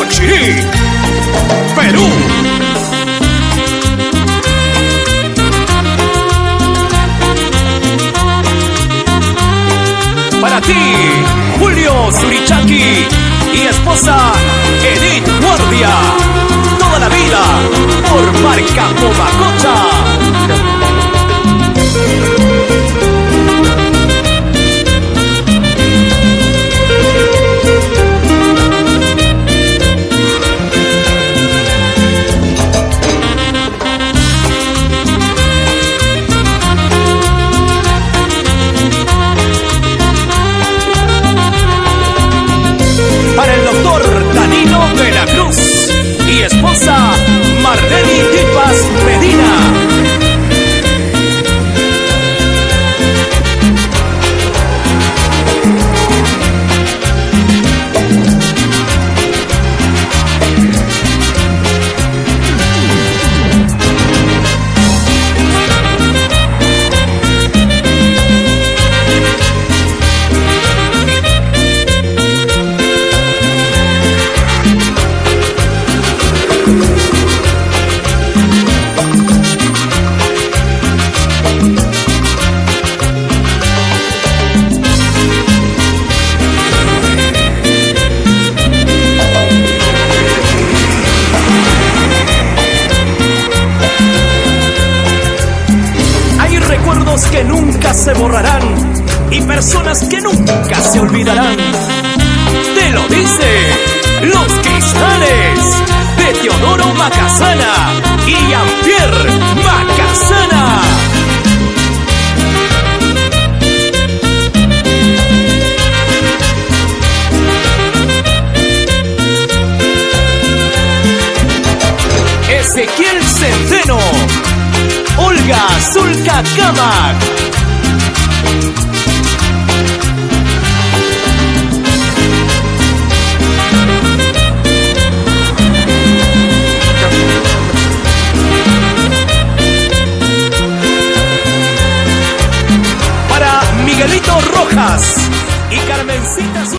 Chuchirí, Perú. Para ti, Julio Surichaki y esposa Edith Guardia. Toda la vida por marca Comacocha. Para el doctor Danilo de la Cruz y esposa Marleni Tipas Medina. Recuerdos que nunca se borrarán y personas que nunca se olvidarán. Te lo dice Los Cristales de Teodoro Macasana y Jean-Pierre Macasana. Ezequiel Centeno, Olga Zulka Kamak. Para Miguelito Rojas y Carmencita